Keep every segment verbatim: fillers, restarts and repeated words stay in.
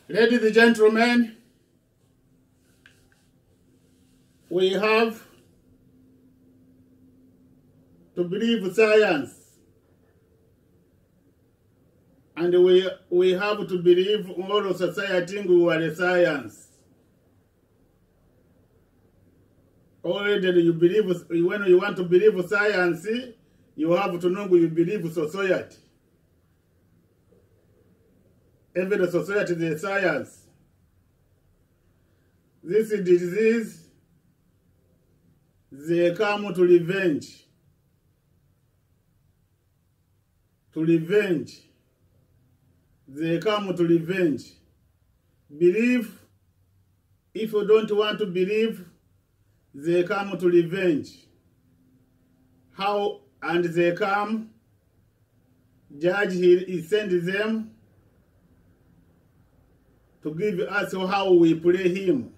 Ladies and gentlemen, we have to believe science, and we we have to believe all of society who are science. Already you believe, when you want to believe science, you have to know you believe society. Every society is science. This disease, they come to revenge. To revenge. They come to revenge. Believe. If you don't want to believe, they come to revenge. How? And they come, judge, he, he sends them to give us how we pray him.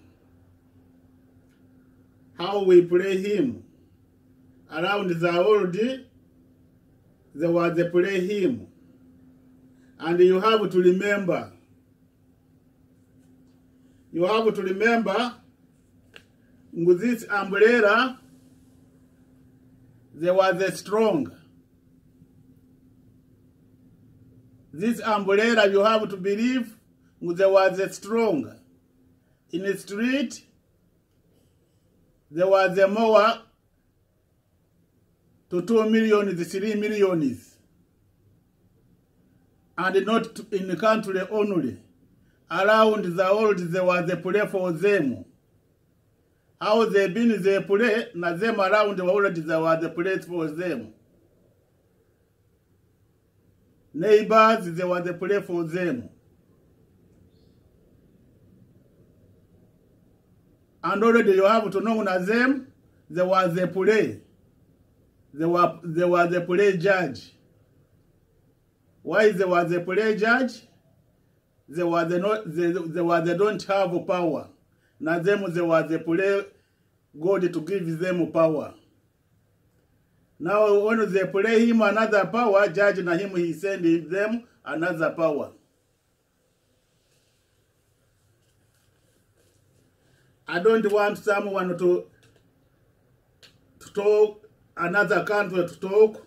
How we pray him. Around the world, there was a pray him. And you have to remember, you have to remember, with this umbrella, there was a strong. This umbrella, you have to believe, there was a strong. In the street, there was a more to two millions, three millions. And not in the country only. Around the world, there was a play for them. How they been they play, na them around the world, there was a place for them. Neighbors, there was a play for them. And already you have to know na them, there was a play. There was, there was a play judge. Why there was a play judge? There was a not, they, they, was, they don't have power. Now them there was a play God to give them power. Now when they play him another power, judge na him he send them another power. I don't want someone to, to talk, another country to talk.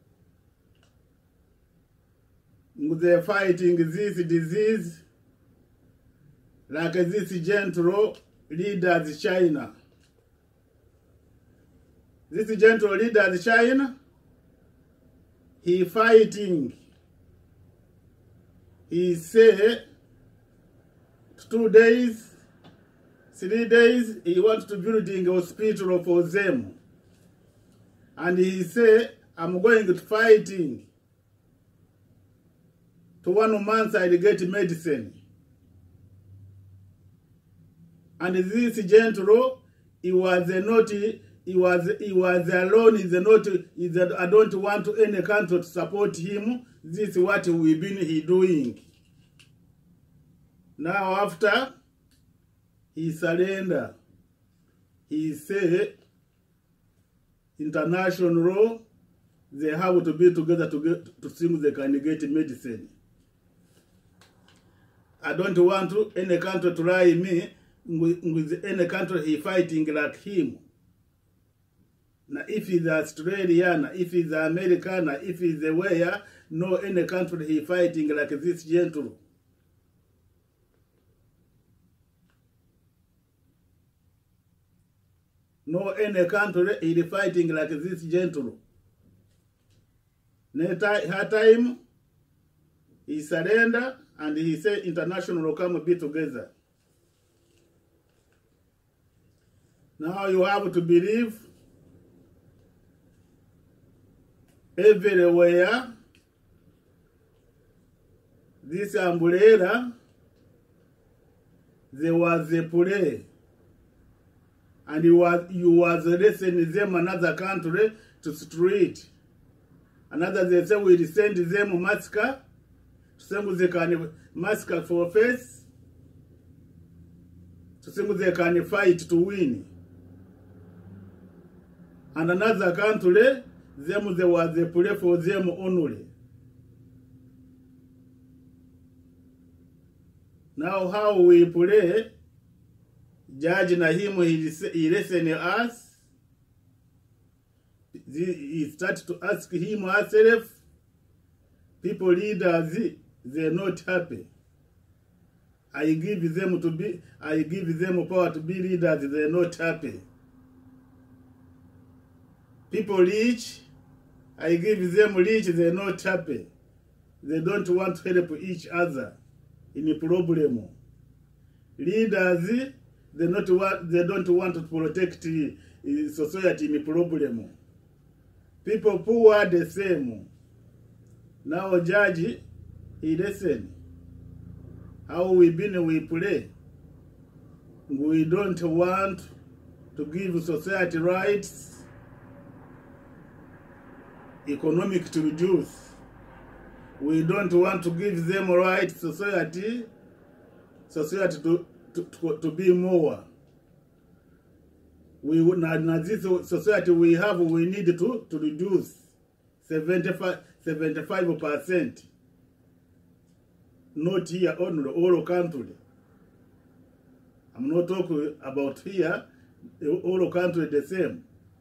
They're fighting this disease like this gentle leader China. This gentle leader China, he fighting. He say two days, three days, he wants to build a hospital for them. And he say, I'm going to fighting. To one month I'll get medicine. And this gentle, he was not, he was, he was alone, he's not, he's a, I don't want to any country to support him. This is what we've been he doing. Now after, he surrender. He say, international law, they have to be together to get, to see if they can get medicine. I don't want to any country to lie me with any country he fighting like him. Now if he's Australian, if he's American, if he's where, no any country he fighting like this gentle. No any country he fighting like this gentle. Her time he surrender. And he said international will come be together. Now you have to believe everywhere this umbrella there was a play. And you was you was listening them another country to street. Another they say we send them massacre. To they can massacre for face. To they can fight to win. And another country, them they was they play for them only. Now how we play, judge na him, he, he listen us. He start to ask him herself. People leaders, they're not happy. I give them to be, I give them power to be leaders, they're not happy. People rich, I give them rich, they're not happy. They don't want to help each other in a problem. Leaders, they not want, they don't want to protect society in a problem. People poor the same. Now judge, he listen. How we been we play. We don't want to give society rights, economic to reduce. We don't want to give them rights, society, society to, to, to, to be more. We now this society we have, we need to, to reduce seventy-five percent. Not here only, all country. I'm not talking about here, all country the same.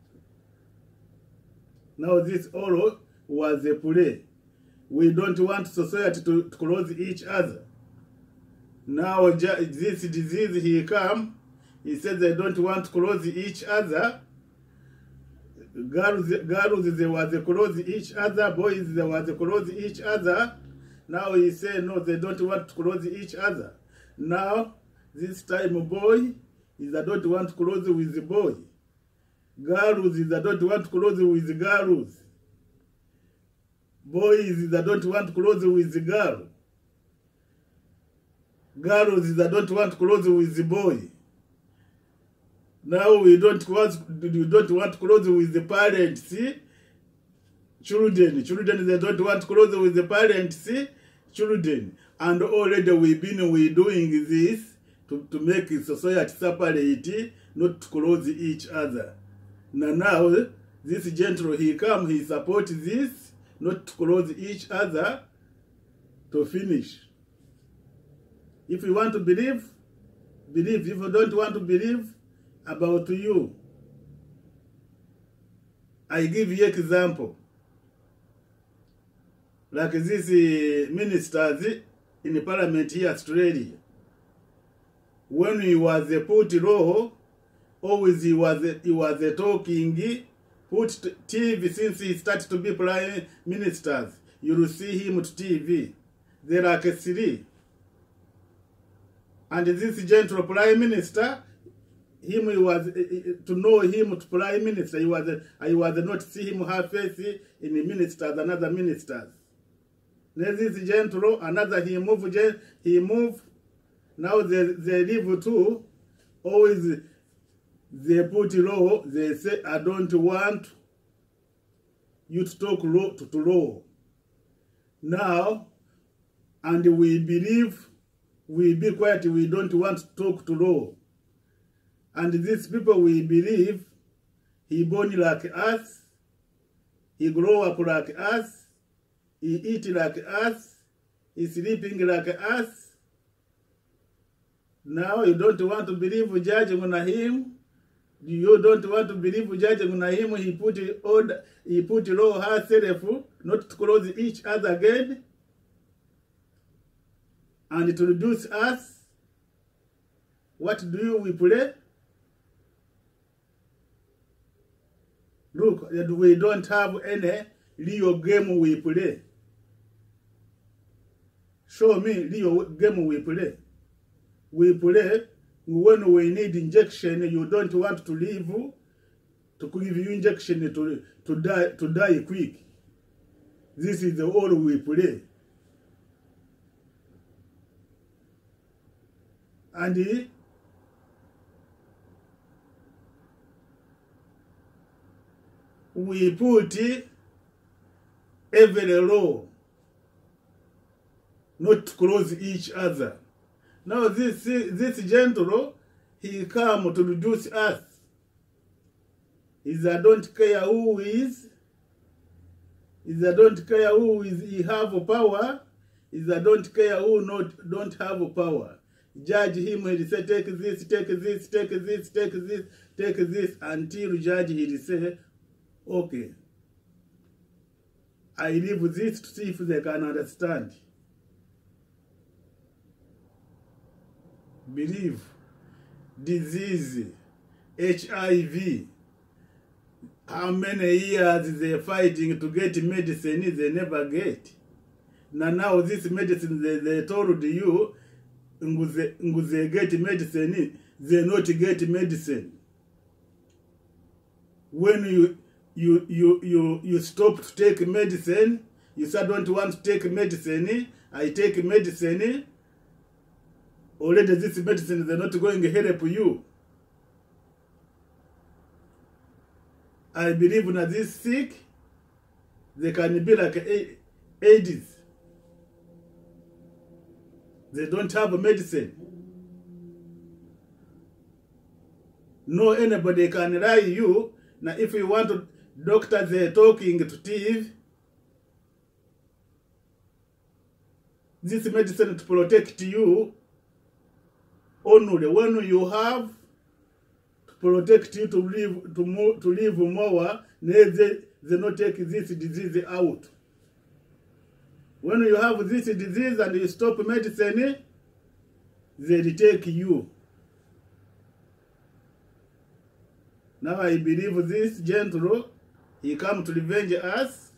Now this all was a play. We don't want society to, to close each other. Now this disease he come, he said they don't want to close each other. Girls, girls they was close each other, boys they was close each other. Now he said no, they don't want to close each other. Now this time boy is that don't want to close with the boy. Girls is that don't want to close with the girls. Boys is that don't want to close with the girl. Girls is that don't want to close with the boy. Now we don't want we don't want to close with the parents. See? Children, children they don't want to close with the parents. See? Children, and already we've been we doing this to, to make society separate, not to close each other. Now, now this gentleman he come, he supports this, not to close each other, to finish. If you want to believe, believe. If you don't want to believe, about you. I give you example. Like this uh, ministers in the parliament here, Australia. When he was a put law, always he was a, he was a talking, put T V since he started to be prime ministers. You will see him to T V. There are three. And this gentle prime minister, him he was to know him to prime minister. He was I was not see him have face in the ministers, another ministers. This gentle, another he move he move. Now they they live too. Always they put law. They say I don't want you to talk law to, to law. Now, and we believe we be quiet. We don't want to talk to law. And these people we believe, he born like us, he grow up like us, he eat like us, he sleeping like us. Now you don't want to believe judging on him. You don't want to believe judging on him. He put order, he put law herself not to close each other again, and to reduce us. What do you we play? Look, we don't have any real game we play. Show me real game we play. We play when we need injection. You don't want to live to give you injection to to die to die quick. This is the all we play. And he, we put every law not to close each other. Now this this gentle, he come to reduce us. Is I don't care who is. Is I don't care who is he have power. Is I don't care who not don't have power. Judge him, he'll say, take this, take this, take this, take this, take this, until judge he'll say, okay, I leave this to see if they can understand. Believe, disease, H I V, how many years they're fighting to get medicine they never get. Now, now this medicine they, they told you, they get medicine, they not get medicine. When you you you you you stop to take medicine, you say don't want to take medicine, I take medicine, already this medicine they're not going to help you. I believe that this sick, they can be like AIDS. They don't have medicine. No anybody can lie you. Now if you want to, doctors they're talking to T V, this medicine to protect you, only when you have to protect you to live to more, to live more, they, they not take this disease out. When you have this disease and you stop medicine, they take you. Now I believe this gentle, he come to revenge us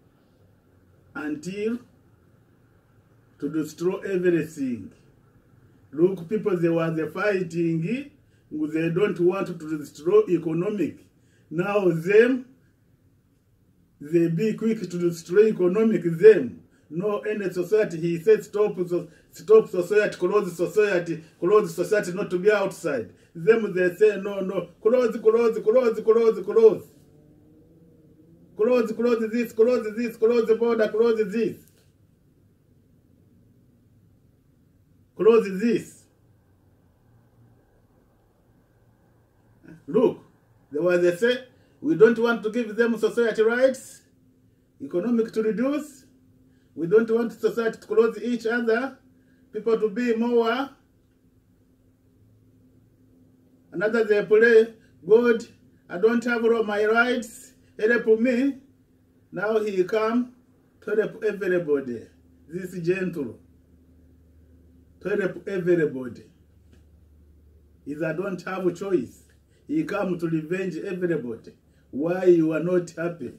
until to destroy everything. Look, people, they were the fighting, they don't want to destroy economic. Now them, they be quick to destroy economic them. No any society, he said stop, stop society, close society, close society not to be outside. Them they say no, no, close, close, close, close, close. Close, close this, close this, close the border, close this. Close this. Look, the way they say, we don't want to give them society rights, economic to reduce. We don't want society to close each other, people to be more. Another they play, God, I don't have all my rights, help me. Now he come to help everybody. This is gentle. To help everybody. Is I don't have a choice. He come to revenge everybody. Why you are not happy?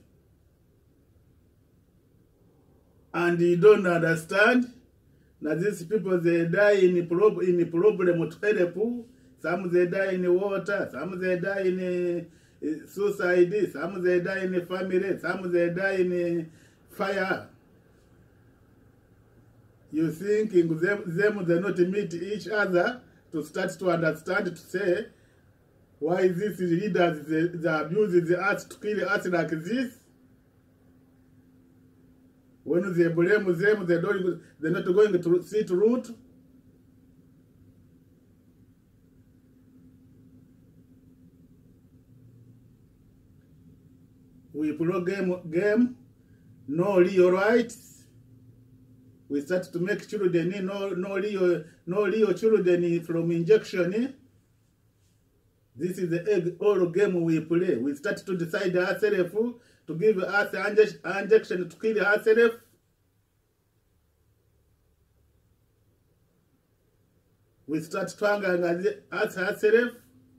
And you don't understand. Now these people, they die in prob in the problem to help. Some they die in water, some they die in uh, suicide, some they die in family, some they die in uh, fire. You thinking them, them they not meet each other to start to understand, to say, why these leaders, they, they abuse the us to kill us like this? When they blame them, they don't, they're not going to see to root. We pro game, game, no real rights. We start to make children, no, no real, no real children from injection. This is the egg or game we play. We start to decide ourselves to give us an injection to kill ourselves. We start strangling us ourselves.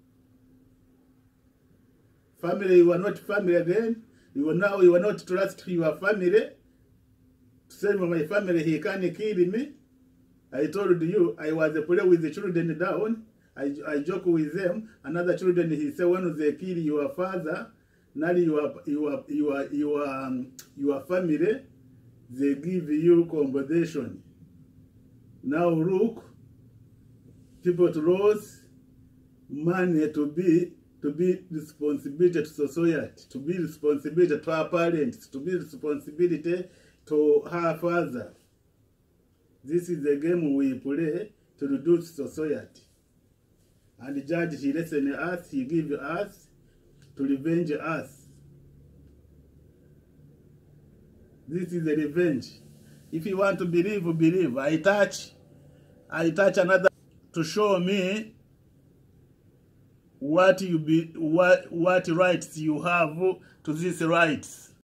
Family, you are not family again. You are now, you are not trust your family. To say my family, he can't kill me. I told you, I was a player with the children down. I, I joke with them. Another children, he said, when they kill your father, now your, your, your, your, um, your family, they give you compensation. Now look, people to lose money to be to be responsibility to society, to be responsibility to our parents, to be responsibility to her father. This is the game we play to reduce society. And the judge, he listen us, he give us to revenge us. This is the revenge. If you want to believe, believe. I touch, I touch another to show me what you be what what rights you have to these rights.